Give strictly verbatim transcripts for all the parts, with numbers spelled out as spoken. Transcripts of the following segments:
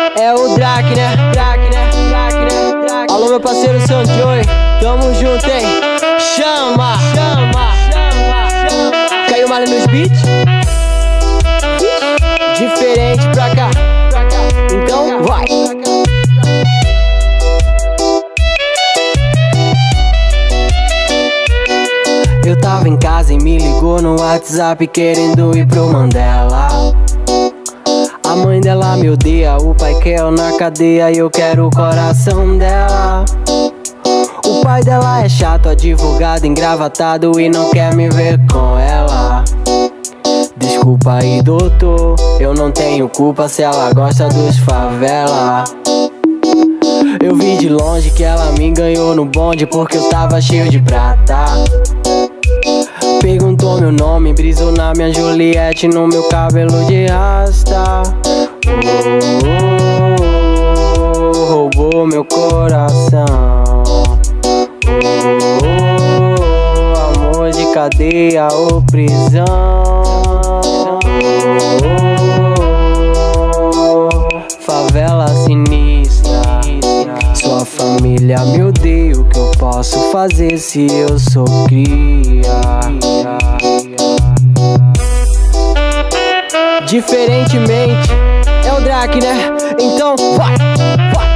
É o Drake, né? Drake, né? Drake, né? Drake. Alô, meu parceiro Sanjoy, tamo junto, hein? Chama, chama, chama, chama. Caiu mal nos beats? Diferente pra cá, pra cá. Então vai. Eu tava em casa e me ligou no WhatsApp querendo ir pro Mandela. A mãe dela me odeia, o pai quer eu na cadeia e eu quero o coração dela. O pai dela é chato, advogado engravatado e não quer me ver com ela. Desculpa aí, doutor, eu não tenho culpa se ela gosta dos favela. Eu vi de longe que ela me ganhou no bonde porque eu tava cheio de prata. Perguntou meu nome, brisou na minha Juliette, no meu cabelo de rasta. Oh, oh, oh, roubou meu coração. Oh, oh, amor de cadeia ou prisão. Oh, oh, favela sinistra. Sua família me odeia, o que eu posso fazer se eu sou cria? Diferentemente, é o Drake, né? Então vai, vai.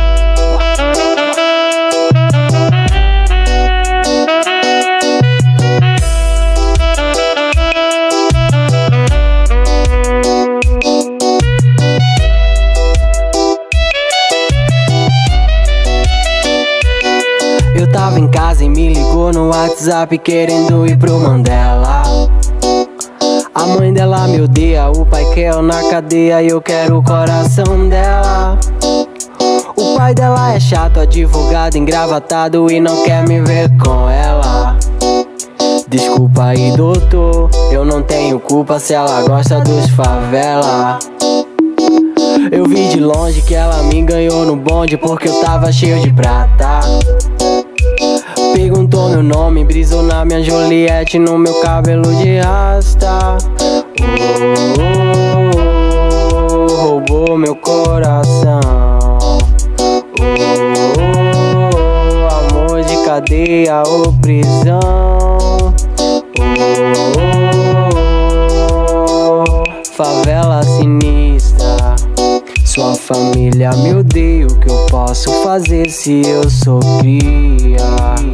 Eu tava em casa e me ligou no WhatsApp querendo ir pro Mandela. A mãe dela me odeia, o pai quer eu na cadeia e eu quero o coração dela. O pai dela é chato, advogado engravatado e não quer me ver com ela. Desculpa aí, doutor, eu não tenho culpa se ela gosta dos favela. Eu vi de longe que ela me ganhou no bonde porque eu tava cheio de prata. Perguntou meu nome, brisou na minha Juliette, no meu cabelo de rasta. Oh, oh, oh, roubou meu coração. Oh, oh, amor de cadeia ou prisão. Oh, oh, favela sinistra. Sua família me odeia, o que eu posso fazer se eu sou cria?